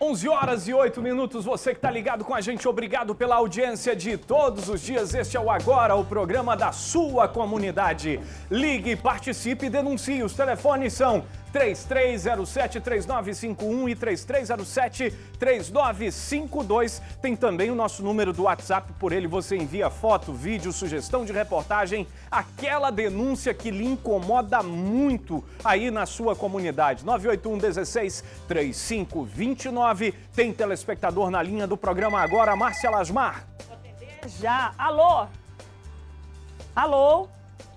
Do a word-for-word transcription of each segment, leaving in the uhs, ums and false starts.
onze horas e oito minutos, você que está ligado com a gente, obrigado pela audiência de todos os dias. Este é o Agora, o programa da sua comunidade. Ligue, participe e denuncie. Os telefones são três três zero sete, três nove cinco um e três três zero sete, três nove cinco dois. Tem também o nosso número do WhatsApp, por ele você envia foto, vídeo, sugestão de reportagem, aquela denúncia que lhe incomoda muito aí na sua comunidade. nove oito um, dezesseis, trinta e cinco, vinte e nove. Tem telespectador na linha do programa Agora, Márcia Lasmar. Já. Alô? Alô?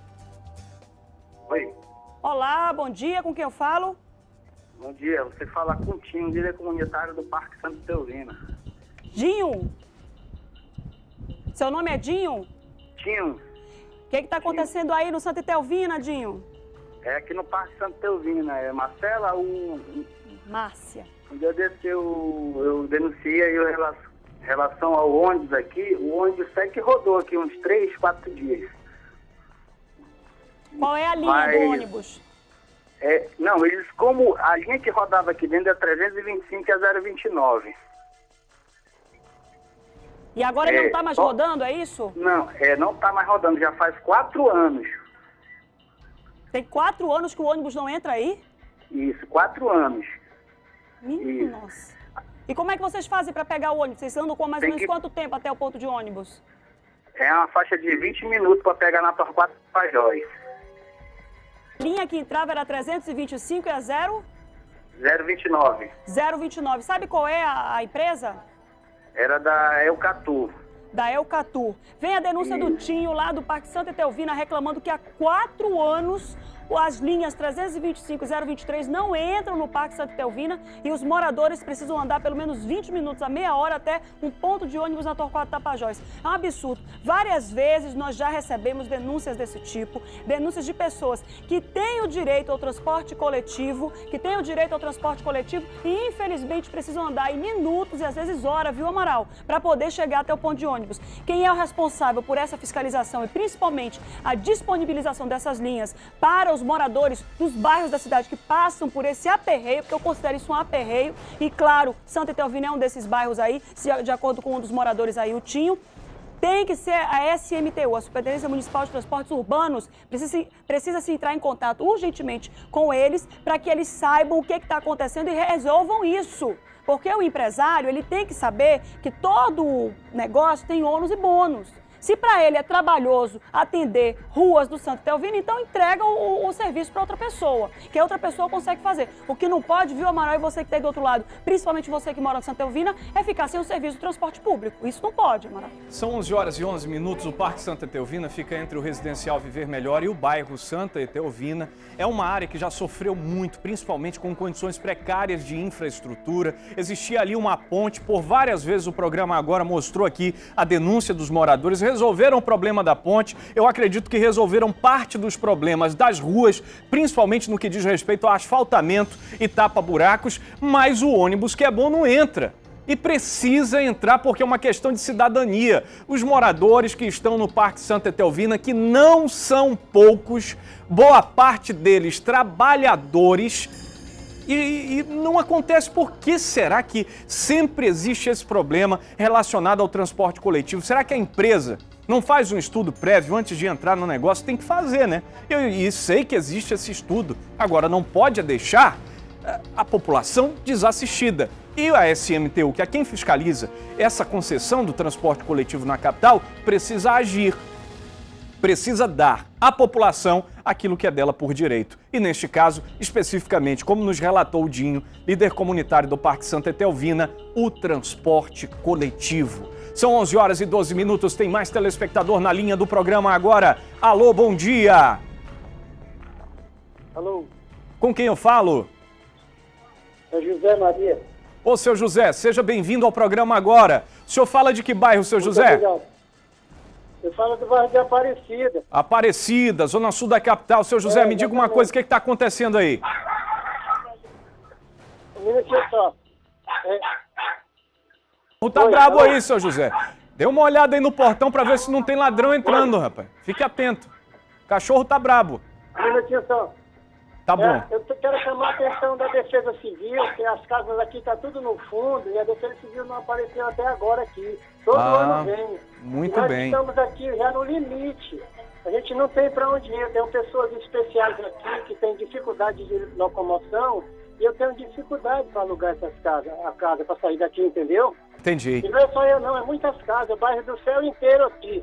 Oi. Olá, bom dia, com quem eu falo? Bom dia, você fala com o Tinho, líder comunitário do Parque Santa Teovina. Dinho? Seu nome é Dinho? Tinho. O que está acontecendo aí no Santa Teovina, Dinho? É aqui no Parque Santa Teovina, é Marcela, um, Márcia. um dia desse que eu, eu denunciei aí em relação ao ônibus aqui, o ônibus segue que rodou aqui uns três, quatro dias. Qual é a linha Mas, do ônibus? É, não, eles, como a linha que rodava aqui dentro é trezentos e vinte e cinco e a zero vinte e nove. E agora é, ele não está mais só, rodando, é isso? Não, é, não está mais rodando, já faz quatro anos. Tem quatro anos que o ônibus não entra aí? Isso, quatro anos. Minha Isso. nossa. E como é que vocês fazem para pegar o ônibus? Vocês andam com mais ou Tem menos que- quanto tempo até o ponto de ônibus? É uma faixa de vinte minutos para pegar na Torquato Tapajós. A linha que entrava era trezentos e vinte e cinco e a zero? zero vinte e nove. zero vinte e nove. Sabe qual é a, a empresa? Era da Eucatu. Da Eucatu. Vem a denúncia do Tinho lá do Parque Santa Teovina reclamando que há quatro anos as linhas trezentos e vinte e cinco e zero vinte e três não entram no Parque Santa Teovina e os moradores precisam andar pelo menos vinte minutos, a meia hora até um ponto de ônibus na Torquato Tapajós. É um absurdo. Várias vezes nós já recebemos denúncias desse tipo, denúncias de pessoas que têm o direito ao transporte coletivo, que têm o direito ao transporte coletivo e infelizmente precisam andar aí minutos e às vezes horas, viu, Amaral, para poder chegar até o ponto de ônibus. Quem é o responsável por essa fiscalização e principalmente a disponibilização dessas linhas para os moradores dos bairros da cidade que passam por esse aperreio, porque eu considero isso um aperreio, e claro, Santa Teovina é um desses bairros aí, se- de acordo com um dos moradores aí, o Tinho, tem que ser a S M T U, a Superintendência Municipal de Transportes Urbanos, precisa, se- precisa se entrar em contato urgentemente com eles para que eles saibam o que está acontecendo e resolvam isso. Porque o empresário, ele tem que saber que todo negócio tem ônus e bônus. Se para ele é trabalhoso atender ruas do Santa Teovina, então entrega o, o serviço para outra pessoa, que a outra pessoa consegue fazer. O que não pode, viu, Amaral, e você que está aí do outro lado, principalmente você que mora no Santa Teovina, é ficar sem o serviço de transporte público. Isso não pode, Amaral. São onze horas e onze minutos, o Parque Santa Teovina fica entre o residencial Viver Melhor e o bairro Santa Teovina. É uma área que já sofreu muito, principalmente com condições precárias de infraestrutura. Existia ali uma ponte, por várias vezes o programa Agora mostrou aqui a denúncia dos moradores. Resolveram o problema da ponte, eu acredito que resolveram parte dos problemas das ruas, principalmente no que diz respeito ao asfaltamento e tapa-buracos, mas o ônibus que é bom não entra. E precisa entrar porque é uma questão de cidadania. Os moradores que estão no Parque Santa Teovina, que não são poucos, boa parte deles trabalhadores, E, e não acontece. Por que será que sempre existe esse problema relacionado ao transporte coletivo? Será que a empresa não faz um estudo prévio antes de entrar no negócio? Tem que fazer, né? Eu e sei que existe esse estudo. Agora, não pode deixar a população desassistida. E a S M T U, que é quem fiscaliza essa concessão do transporte coletivo na capital, precisa agir. Precisa dar à população aquilo que é dela por direito. E neste caso, especificamente, como nos relatou o Dinho, líder comunitário do Parque Santa Teovina, o transporte coletivo. São onze horas e doze minutos, tem mais telespectador na linha do programa agora. Alô, bom dia! Alô, Com quem eu falo? é José Maria. Ô, seu José, seja bem-vindo ao programa agora. O senhor fala de que bairro, seu Muito José? obrigado. Eu falo do bairro de Aparecida. Aparecida, zona sul da capital. Seu José, É, me diga uma exatamente. coisa, o que está acontecendo aí? Um minutinho só. É, Não tá Oi, brabo alô? aí, seu José. Dê uma olhada aí no portão pra ver se não tem ladrão entrando, rapaz. Fique atento. O cachorro tá brabo. um minutinho só. Tá bom. É, eu tô, quero chamar a atenção da Defesa Civil, que as casas aqui estão tá tudo no fundo e a Defesa Civil não apareceu até agora aqui. Todo ah, ano vem. Muito nós bem. Nós estamos aqui já no limite. A gente não tem para onde ir. Tem pessoas especiais aqui que têm dificuldade de locomoção e eu tenho dificuldade para alugar essas casas, a casa para sair daqui, entendeu? Entendi. E não é só eu não, é muitas casas, o bairro do céu inteiro aqui.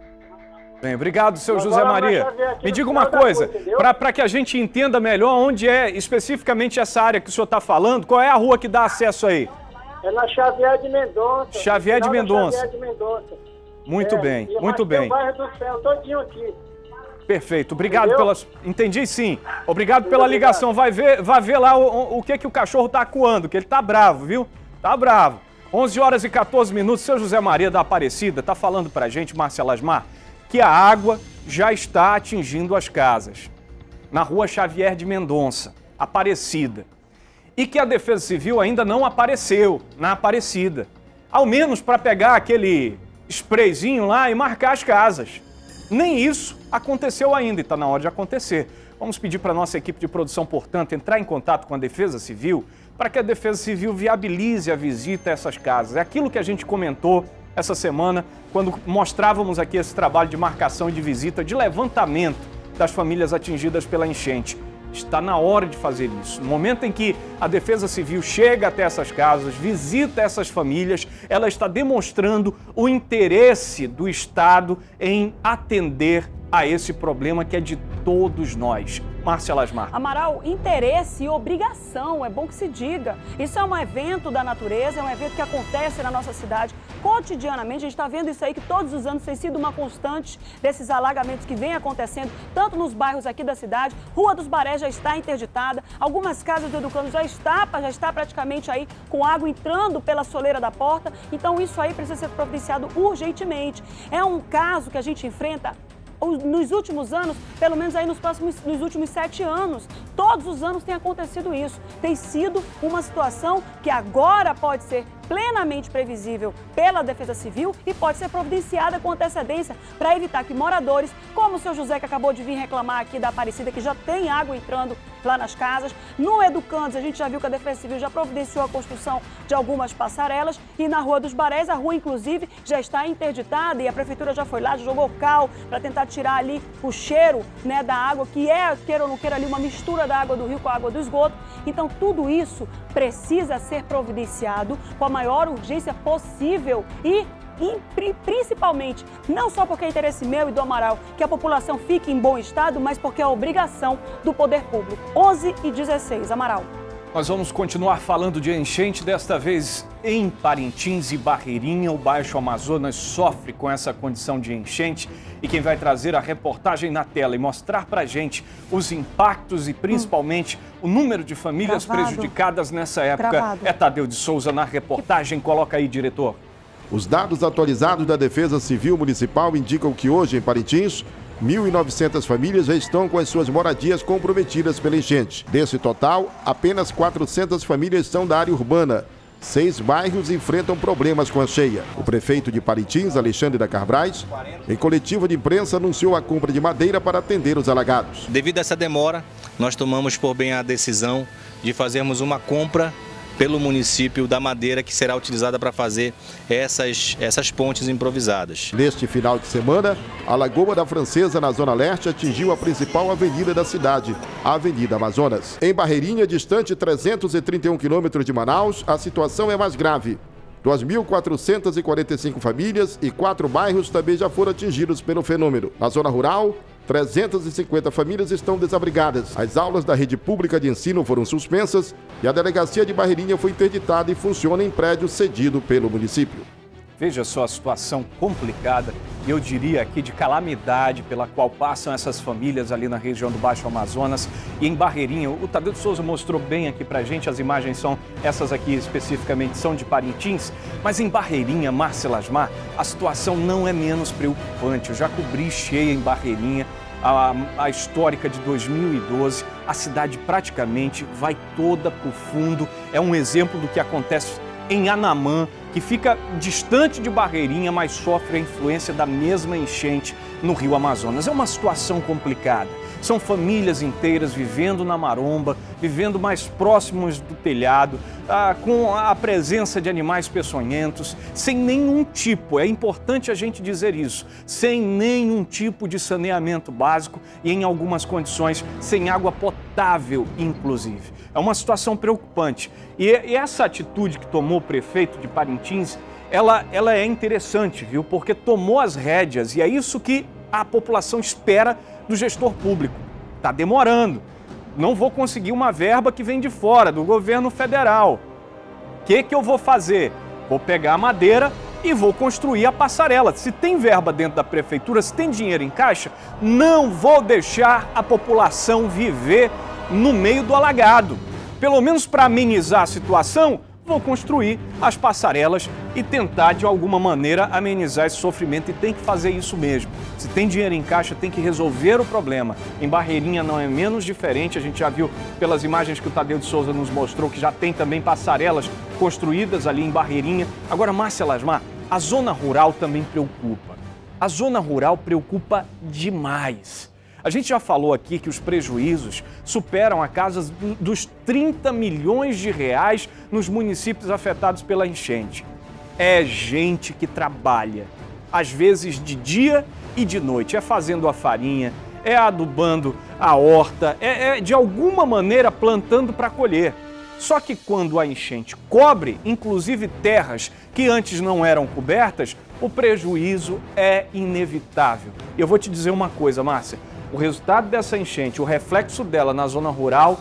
Bem, obrigado, seu José Maria. Me diga uma coisa, para que a gente entenda melhor onde é especificamente essa área que o senhor está falando, qual é a rua que dá acesso aí? É na Xavier de Mendonça. Xavier de Mendonça. Xavier de Mendonça. Muito é, bem, e muito bem. Tem o bairro do céu todinho aqui. Perfeito, obrigado pelas... Entendi sim. Obrigado muito pela obrigado. ligação. Vai ver, vai ver lá o, o, o que, que o cachorro tá acuando, que ele tá bravo, viu? Tá bravo. onze horas e quatorze minutos, seu José Maria da Aparecida tá falando pra gente, Márcia Lasmar, que a água já está atingindo as casas. Na rua Xavier de Mendonça, Aparecida. E que a Defesa Civil ainda não apareceu na Aparecida. Ao menos para pegar aquele sprayzinho lá e marcar as casas. Nem isso aconteceu ainda e está na hora de acontecer. Vamos pedir para a nossa equipe de produção, portanto, entrar em contato com a Defesa Civil para que a Defesa Civil viabilize a visita a essas casas. É aquilo que a gente comentou essa semana, quando mostrávamos aqui esse trabalho de marcação e de visita, de levantamento das famílias atingidas pela enchente. Está na hora de fazer isso. No momento em que a Defesa Civil chega até essas casas, visita essas famílias, ela está demonstrando o interesse do Estado em atender a esse problema que é de todos nós. Márcia Lasmar. Amaral, interesse e obrigação, é bom que se diga. Isso é um evento da natureza, é um evento que acontece na nossa cidade cotidianamente. A gente está vendo isso aí, que todos os anos tem sido uma constante desses alagamentos que vem acontecendo, tanto nos bairros aqui da cidade. Rua dos Barés já está interditada, algumas casas do Educando já está, já está praticamente aí com água entrando pela soleira da porta. Então isso aí precisa ser providenciado urgentemente. É um caso que a gente enfrenta nos últimos anos, pelo menos aí nos próximos, nos últimos sete anos, todos os anos tem acontecido isso. Tem sido uma situação que agora pode ser plenamente previsível pela Defesa Civil e pode ser providenciada com antecedência para evitar que moradores, como o seu José, que acabou de vir reclamar aqui da Aparecida, que já tem água entrando lá nas casas. No Educandos, a gente já viu que a Defesa Civil já providenciou a construção de algumas passarelas e na Rua dos Barés, a rua, inclusive, já está interditada e a Prefeitura já foi lá, jogou cal para tentar tirar ali o cheiro, né, da água, que é, queira ou não queira, ali uma mistura da água do rio com a água do esgoto. Então, tudo isso precisa ser providenciado com a maior urgência possível e, e principalmente, não só porque é interesse meu e do Amaral que a população fique em bom estado, mas porque é obrigação do poder público. onze e dezesseis, Amaral. Nós vamos continuar falando de enchente, desta vez em Parintins e Barreirinha. O Baixo Amazonas sofre com essa condição de enchente e quem vai trazer a reportagem na tela e mostrar pra gente os impactos e principalmente hum. o número de famílias Travado. prejudicadas nessa época Travado. é Tadeu de Souza na reportagem. Coloca aí, diretor. Os dados atualizados da Defesa Civil Municipal indicam que hoje em Parintins, mil e novecentas famílias já estão com as suas moradias comprometidas pela enchente. Desse total, apenas quatrocentas famílias são da área urbana. Seis bairros enfrentam problemas com a cheia. O prefeito de Parintins, Alexandre da Carbrais, em coletiva de imprensa, anunciou a compra de madeira para atender os alagados. Devido a essa demora, nós tomamos por bem a decisão de fazermos uma compra pelo município da madeira que será utilizada para fazer essas, essas pontes improvisadas. Neste final de semana, a Lagoa da Francesa, na Zona Leste, atingiu a principal avenida da cidade, a Avenida Amazonas. Em Barreirinha, distante trezentos e trinta e um quilômetros de Manaus, a situação é mais grave. duas mil quatrocentas e quarenta e cinco famílias e quatro bairros também já foram atingidos pelo fenômeno. Na zona rural, trezentas e cinquenta famílias estão desabrigadas. As aulas da rede pública de ensino foram suspensas e a delegacia de Barreirinha foi interditada e funciona em prédio cedido pelo município. Veja só a situação complicada, e eu diria aqui de calamidade pela qual passam essas famílias ali na região do Baixo Amazonas e em Barreirinha. O Tadeu de Souza mostrou bem aqui pra gente, as imagens são, essas aqui especificamente são de Parintins, mas em Barreirinha, Márcia Lasmar, a situação não é menos preocupante. Eu já cobri cheia em Barreirinha, a, a histórica de dois mil e doze, a cidade praticamente vai toda pro fundo, é um exemplo do que acontece em Anamã, que fica distante de Barreirinha, mas sofre a influência da mesma enchente no Rio Amazonas. É uma situação complicada. São famílias inteiras vivendo na maromba, vivendo mais próximos do telhado, ah, com a presença de animais peçonhentos, sem nenhum tipo, é importante a gente dizer isso, sem nenhum tipo de saneamento básico e, em algumas condições, sem água potável, inclusive. É uma situação preocupante. E, e essa atitude que tomou o prefeito de Parintins, ela, ela é interessante, viu? Porque tomou as rédeas e é isso que a população espera do gestor público. Está demorando. Não vou conseguir uma verba que vem de fora, do governo federal. O que que eu vou fazer? Vou pegar a madeira e vou construir a passarela. Se tem verba dentro da prefeitura, se tem dinheiro em caixa, não vou deixar a população viver no meio do alagado. Pelo menos para amenizar a situação, vou construir as passarelas e tentar, de alguma maneira, amenizar esse sofrimento. E tem que fazer isso mesmo. Se tem dinheiro em caixa, tem que resolver o problema. Em Barreirinha não é menos diferente. A gente já viu pelas imagens que o Tadeu de Souza nos mostrou que já tem também passarelas construídas ali em Barreirinha. Agora, Márcia Lasmar, a zona rural também preocupa. A zona rural preocupa demais. A gente já falou aqui que os prejuízos superam a casa dos trinta milhões de reais nos municípios afetados pela enchente. É gente que trabalha, às vezes de dia e de noite, é fazendo a farinha, é adubando a horta, é, é de alguma maneira plantando para colher. Só que quando a enchente cobre, inclusive terras que antes não eram cobertas, o prejuízo é inevitável. E eu vou te dizer uma coisa, Márcia. O resultado dessa enchente, o reflexo dela na zona rural,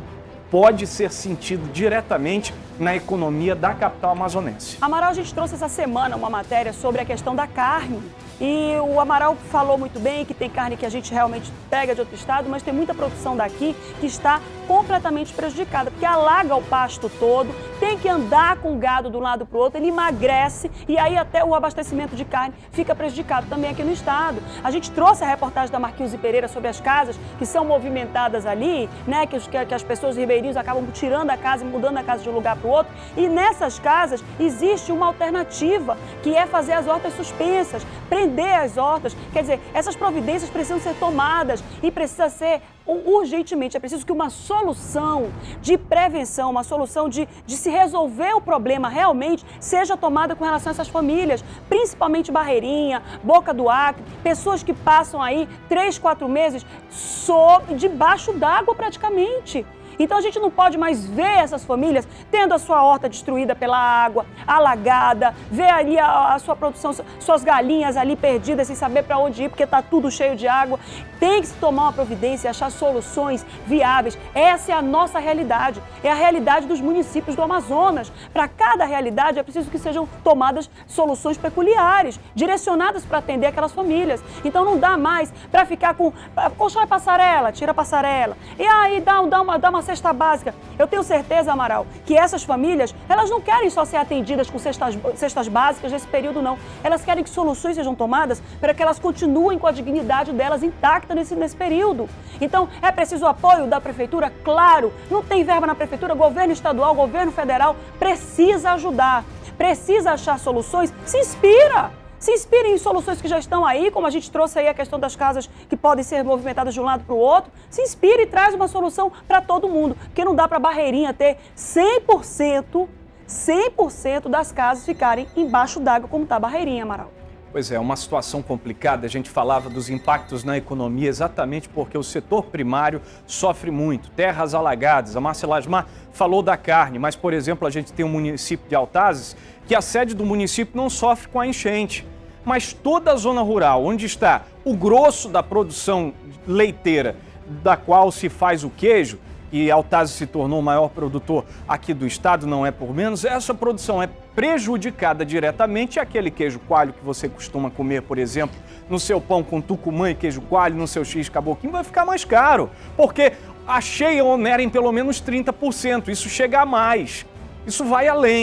pode ser sentido diretamente na economia da capital amazonense. Amaral, a gente trouxe essa semana uma matéria sobre a questão da carne. E o Amaral falou muito bem que tem carne que a gente realmente pega de outro estado, mas tem muita produção daqui que está completamente prejudicada, porque alaga o pasto todo, tem que andar com o gado de um lado para o outro, ele emagrece e aí até o abastecimento de carne fica prejudicado também aqui no estado. A gente trouxe a reportagem da Marquinhos e Pereira sobre as casas que são movimentadas ali, né, que, os, que, que as pessoas ribeirinhos acabam tirando a casa e mudando a casa de um lugar para o outro, e nessas casas existe uma alternativa, que é fazer as hortas suspensas, prender as hortas, quer dizer, essas providências precisam ser tomadas e precisa ser urgentemente, é preciso que uma solução de prevenção, uma solução de, de se resolver o problema realmente seja tomada com relação a essas famílias, principalmente Barreirinha, Boca do Acre, pessoas que passam aí três, quatro meses sob, debaixo d'água praticamente. Então a gente não pode mais ver essas famílias tendo a sua horta destruída pela água, alagada, ver ali a, a sua produção, suas galinhas ali perdidas sem saber para onde ir porque está tudo cheio de água. Tem que se tomar uma providência e achar soluções viáveis. Essa é a nossa realidade, é a realidade dos municípios do Amazonas. Para cada realidade é preciso que sejam tomadas soluções peculiares, direcionadas para atender aquelas famílias. Então não dá mais para ficar com, constrói passarela, tira a passarela, e aí dá, dá, uma, dá uma cesta básica. Eu tenho certeza, Amaral, que essas famílias, elas não querem só ser atendidas com cestas, cestas básicas nesse período, não. Elas querem que soluções sejam tomadas para que elas continuem com a dignidade delas intacta nesse, nesse período. Então, é preciso o apoio da prefeitura? Claro, não tem verba na prefeitura, governo estadual, governo federal precisa ajudar, precisa achar soluções, se inspira. Se inspirem em soluções que já estão aí, como a gente trouxe aí a questão das casas que podem ser movimentadas de um lado para o outro. Se inspire e traz uma solução para todo mundo, porque não dá para Barreirinha ter cem por cento, cem por cento das casas ficarem embaixo d'água como está Barreirinha, Amaral. Pois é, uma situação complicada. A gente falava dos impactos na economia exatamente porque o setor primário sofre muito. Terras alagadas, a Márcia Lasmar falou da carne, mas, por exemplo, a gente tem um município de Altazes que a sede do município não sofre com a enchente. Mas toda a zona rural, onde está o grosso da produção leiteira, da qual se faz o queijo, e Altazes se tornou o maior produtor aqui do estado, não é por menos, essa produção é prejudicada diretamente. Aquele queijo coalho que você costuma comer, por exemplo, no seu pão com tucumã e queijo coalho, no seu X caboquinho, vai ficar mais caro, porque a cheia onera em pelo menos trinta por cento, isso chega a mais, isso vai além.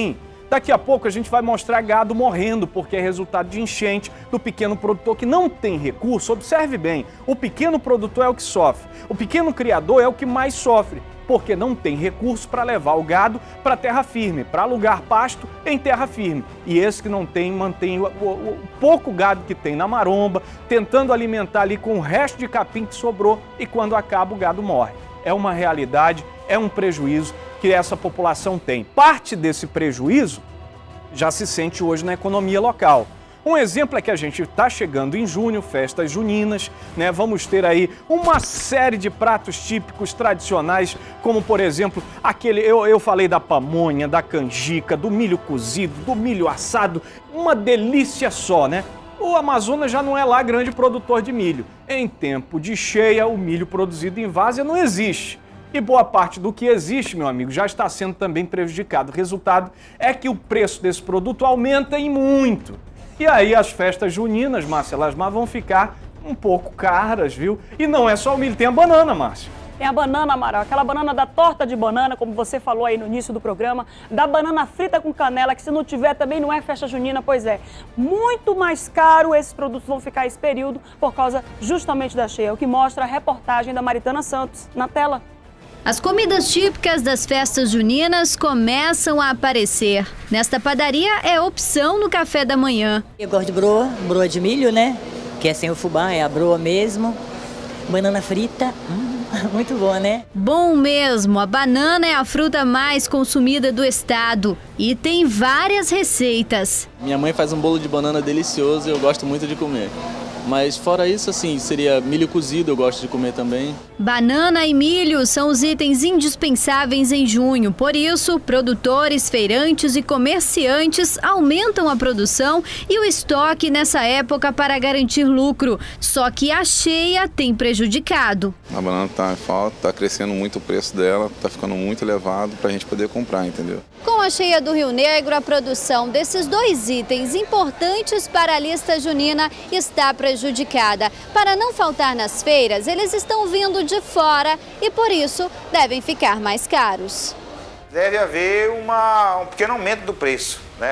Daqui a pouco a gente vai mostrar gado morrendo, porque é resultado de enchente do pequeno produtor que não tem recurso. Observe bem, o pequeno produtor é o que sofre, o pequeno criador é o que mais sofre, porque não tem recurso para levar o gado para terra firme, para alugar pasto em terra firme. E esse que não tem, mantém o, o, o pouco gado que tem na maromba, tentando alimentar ali com o resto de capim que sobrou, e quando acaba o gado morre. É uma realidade, é um prejuízo que essa população tem. Parte desse prejuízo já se sente hoje na economia local. Um exemplo é que a gente está chegando em junho, festas juninas, né? Vamos ter aí uma série de pratos típicos tradicionais, como por exemplo, aquele, eu, eu falei da pamonha, da canjica, do milho cozido, do milho assado, uma delícia só, né? O Amazonas já não é lá grande produtor de milho. Em tempo de cheia, o milho produzido em várzea não existe. E boa parte do que existe, meu amigo, já está sendo também prejudicado. O resultado é que o preço desse produto aumenta em muito. E aí as festas juninas, Márcia Lasmar, vão ficar um pouco caras, viu? E não é só o milho, tem a banana, Márcia. Tem a banana, Amaral, aquela banana da torta de banana, como você falou aí no início do programa, da banana frita com canela, que se não tiver também não é festa junina, pois é. Muito mais caro esses produtos vão ficar esse período por causa justamente da cheia, o que mostra a reportagem da Maritana Santos na tela. As comidas típicas das festas juninas começam a aparecer. Nesta padaria é opção no café da manhã. Eu gosto de broa, broa de milho, né? Que é sem o fubá, é a broa mesmo. Banana frita, hum, muito boa, né? Bom mesmo, a banana é a fruta mais consumida do estado e tem várias receitas. Minha mãe faz um bolo de banana delicioso e eu gosto muito de comer. Mas fora isso, assim, seria milho cozido, eu gosto de comer também. Banana e milho são os itens indispensáveis em junho. Por isso, produtores, feirantes e comerciantes aumentam a produção e o estoque nessa época para garantir lucro. Só que a cheia tem prejudicado. A banana está em falta, está crescendo muito o preço dela, está ficando muito elevado para a gente poder comprar, entendeu? Com a cheia do Rio Negro, a produção desses dois itens importantes para a lista junina está prejudicada. Para não faltar nas feiras, eles estão vindo de fora e, por isso, devem ficar mais caros. Deve haver uma, um pequeno aumento do preço, né?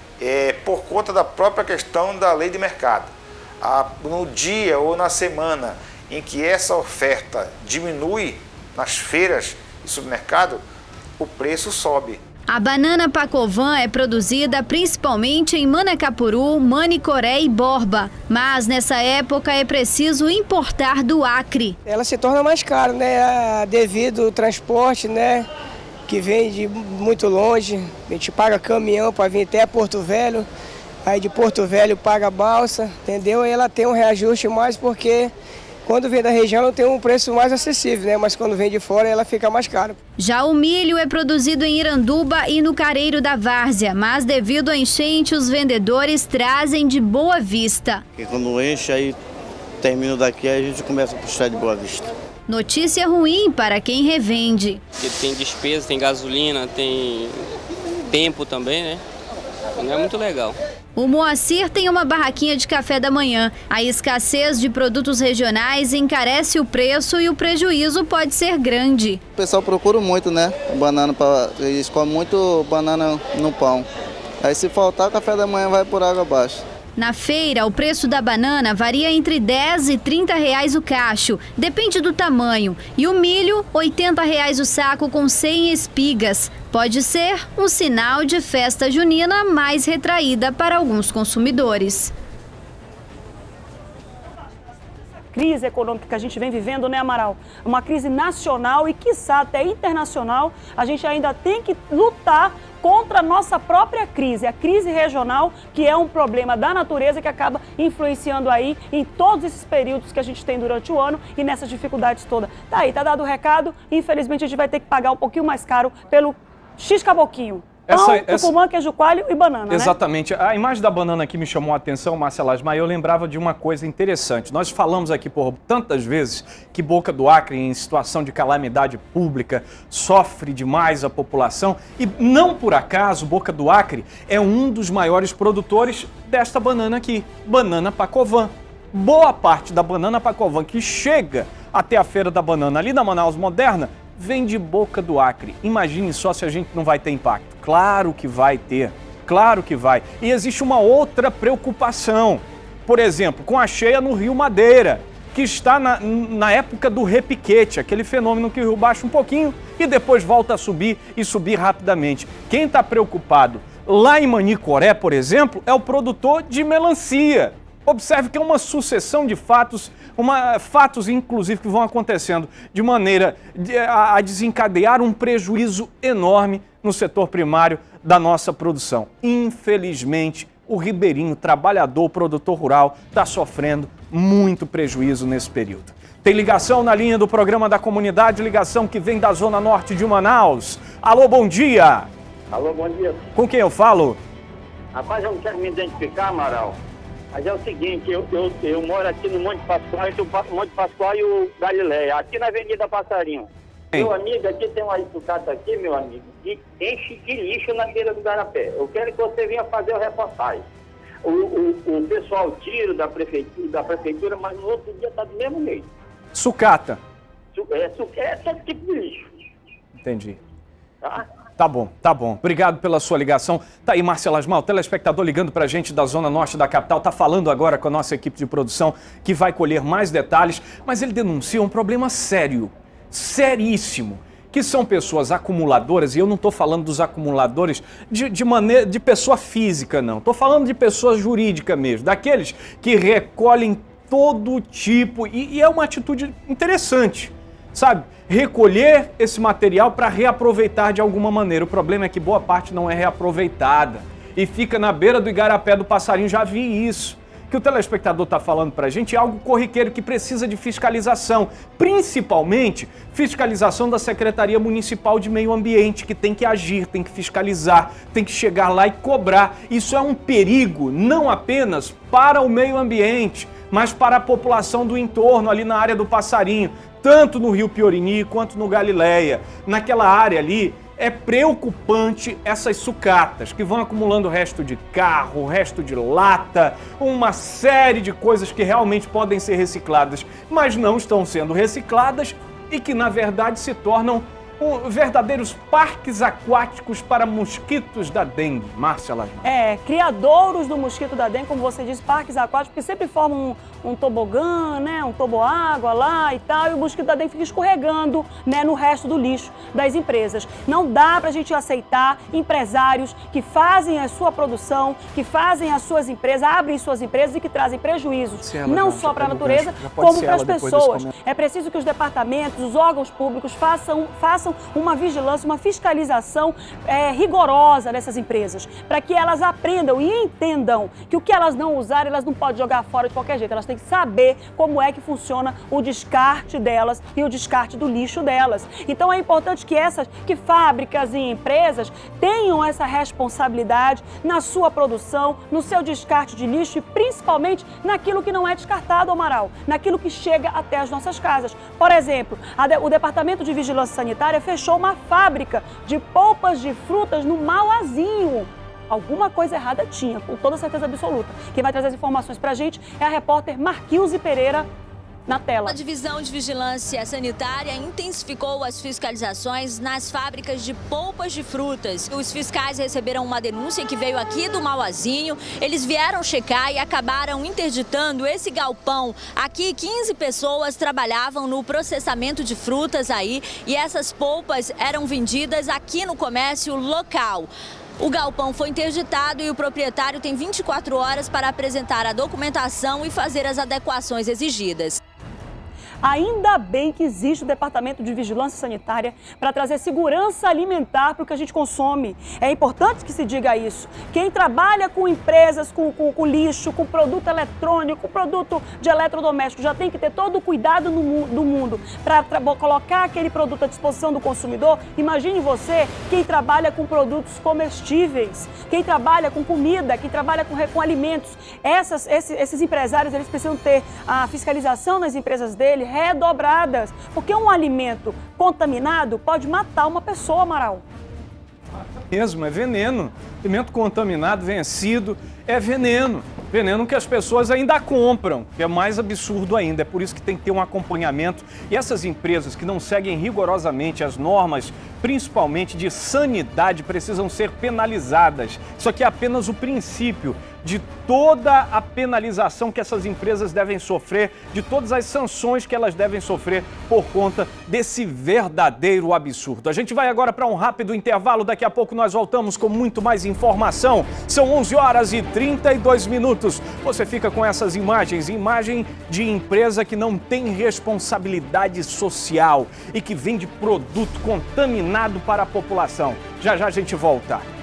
É, por conta da própria questão da lei de mercado. A, no dia ou na semana em que essa oferta diminui nas feiras e supermercado, o preço sobe. A banana Pacovan é produzida principalmente em Manacapuru, Manicoré e Borba, mas nessa época é preciso importar do Acre. Ela se torna mais cara, né, devido ao transporte, né, que vem de muito longe. A gente paga caminhão para vir até Porto Velho, aí de Porto Velho paga balsa, entendeu? E ela tem um reajuste mais porque quando vem da região ela tem um preço mais acessível, né? Mas quando vem de fora ela fica mais cara. Já o milho é produzido em Iranduba e no Careiro da Várzea, mas devido à enchente os vendedores trazem de Boa Vista. E quando enche aí termina daqui aí a gente começa a puxar de Boa Vista. Notícia ruim para quem revende. Tem despesa, tem gasolina, tem tempo também, né? Não é muito legal. O Moacir tem uma barraquinha de café da manhã. A escassez de produtos regionais encarece o preço e o prejuízo pode ser grande. O pessoal procura muito, né? Banana, pra... eles comem muito banana no pão. Aí se faltar, o café da manhã vai por água abaixo. Na feira, o preço da banana varia entre dez e trinta reais o cacho, depende do tamanho. E o milho, oitenta reais o saco com cem espigas. Pode ser um sinal de festa junina mais retraída para alguns consumidores. Crise econômica que a gente vem vivendo, né, Amaral? Uma crise nacional e, quiçá, até internacional. A gente ainda tem que lutar contra a nossa própria crise, a crise regional, que é um problema da natureza que acaba influenciando aí em todos esses períodos que a gente tem durante o ano e nessas dificuldades todas. Tá aí, tá dado o recado. Infelizmente, a gente vai ter que pagar um pouquinho mais caro pelo X-caboquinho. Pão, essa, tucumã, essa... queijo coalho e banana, Exatamente. Né? A imagem da banana aqui me chamou a atenção, Márcia Lasmar, e eu lembrava de uma coisa interessante. Nós falamos aqui por tantas vezes que Boca do Acre, em situação de calamidade pública, sofre demais a população. E não por acaso, Boca do Acre é um dos maiores produtores desta banana aqui, banana Pacovan. Boa parte da banana Pacovan que chega até a Feira da Banana ali na Manaus Moderna vem de Boca do Acre. Imagine só se a gente não vai ter impacto. Claro que vai ter. Claro que vai. E existe uma outra preocupação. Por exemplo, com a cheia no Rio Madeira, que está na, na época do repiquete, aquele fenômeno que o rio baixa um pouquinho e depois volta a subir e subir rapidamente. Quem está preocupado lá em Manicoré, por exemplo, é o produtor de melancia. Observe que é uma sucessão de fatos, uma, fatos inclusive que vão acontecendo de maneira de, a, a desencadear um prejuízo enorme no setor primário da nossa produção. Infelizmente, o ribeirinho, trabalhador, produtor rural, está sofrendo muito prejuízo nesse período. Tem ligação na linha do programa da comunidade, ligação que vem da zona norte de Manaus. Alô, bom dia! Alô, bom dia. Com quem eu falo? Rapaz, eu não quero me identificar, Amaral, mas é o seguinte, eu, eu, eu moro aqui no Monte Pascoal, entre o Monte Pascoal e o Galileia, aqui na Avenida Passarinho. Meu amigo, aqui tem uma sucata aqui, meu amigo, que enche de lixo na beira do garapé. Eu quero que você venha fazer o reportagem. O, o, o pessoal tira da prefeitura, da prefeitura, mas no outro dia está do mesmo jeito. Sucata. É, é todo tipo de lixo. Entendi. Tá? Tá bom, tá bom. Obrigado pela sua ligação. Tá aí, Márcia Lasmal, telespectador ligando pra gente da zona norte da capital, tá falando agora com a nossa equipe de produção que vai colher mais detalhes, mas ele denuncia um problema sério. Seríssimo, que são pessoas acumuladoras, e eu não estou falando dos acumuladores de, de, maneira, de pessoa física, não. Estou falando de pessoa jurídica mesmo, daqueles que recolhem todo tipo, e, e é uma atitude interessante, sabe? Recolher esse material para reaproveitar de alguma maneira. O problema é que boa parte não é reaproveitada e fica na beira do igarapé do passarinho, já vi isso. Que o telespectador está falando para a gente é algo corriqueiro que precisa de fiscalização, principalmente fiscalização da Secretaria Municipal de Meio Ambiente, que tem que agir, tem que fiscalizar, tem que chegar lá e cobrar. Isso é um perigo não apenas para o meio ambiente, mas para a população do entorno, ali na área do Passarinho, tanto no Rio Piorini quanto no Galileia. Naquela área ali, é preocupante essas sucatas que vão acumulando resto de carro, resto de lata, uma série de coisas que realmente podem ser recicladas, mas não estão sendo recicladas e que na verdade se tornam um, verdadeiros parques aquáticos para mosquitos da dengue. Márcia Lasmal. É, criadouros do mosquito da dengue, como você diz, parques aquáticos, que sempre formam um, um tobogã, né, um toboágua lá e tal, e o mosquito da dengue fica escorregando, né, no resto do lixo das empresas. Não dá pra gente aceitar empresários que fazem a sua produção, que fazem as suas empresas, abrem suas empresas e que trazem prejuízos, não só para a natureza, como para as pessoas. É preciso que os departamentos, os órgãos públicos façam, façam uma vigilância, uma fiscalização é, rigorosa dessas empresas, para que elas aprendam e entendam que o que elas não usarem, elas não podem jogar fora de qualquer jeito. Elas têm que saber como é que funciona o descarte delas e o descarte do lixo delas. Então é importante que essas, que fábricas e empresas tenham essa responsabilidade na sua produção, no seu descarte de lixo e principalmente naquilo que não é descartado, Amaral, naquilo que chega até as nossas casas. Por exemplo, a de, o Departamento de Vigilância Sanitária fechou uma fábrica de polpas de frutas no Mauazinho. Alguma coisa errada tinha, com toda certeza absoluta. Quem vai trazer as informações pra gente é a repórter Marquilze Pereira, na tela. A Divisão de Vigilância Sanitária intensificou as fiscalizações nas fábricas de polpas de frutas. Os fiscais receberam uma denúncia que veio aqui do Mauazinho. Eles vieram checar e acabaram interditando esse galpão. Aqui, quinze pessoas trabalhavam no processamento de frutas aí e essas polpas eram vendidas aqui no comércio local. O galpão foi interditado e o proprietário tem vinte e quatro horas para apresentar a documentação e fazer as adequações exigidas. Ainda bem que existe o Departamento de Vigilância Sanitária para trazer segurança alimentar para o que a gente consome. É importante que se diga isso. Quem trabalha com empresas, com, com, com lixo, com produto eletrônico, com produto de eletrodoméstico, já tem que ter todo o cuidado no, do mundo para colocar aquele produto à disposição do consumidor. Imagine você, quem trabalha com produtos comestíveis, quem trabalha com comida, quem trabalha com, com alimentos. Essas, esses, esses empresários, eles precisam ter a fiscalização nas empresas deles redobradas, porque um alimento contaminado pode matar uma pessoa, Amaral. Mesmo, é veneno. Alimento contaminado, vencido, é veneno. veneno que as pessoas ainda compram, que é mais absurdo ainda. É por isso que tem que ter um acompanhamento. E essas empresas que não seguem rigorosamente as normas, principalmente de sanidade, precisam ser penalizadas. Isso aqui é apenas o princípio de toda a penalização que essas empresas devem sofrer, de todas as sanções que elas devem sofrer por conta desse verdadeiro absurdo. A gente vai agora para um rápido intervalo, daqui a pouco nós voltamos com muito mais informação. São onze horas e trinta e dois minutos. Você fica com essas imagens, imagem de empresa que não tem responsabilidade social e que vende produto contaminado para a população. Já já a gente volta.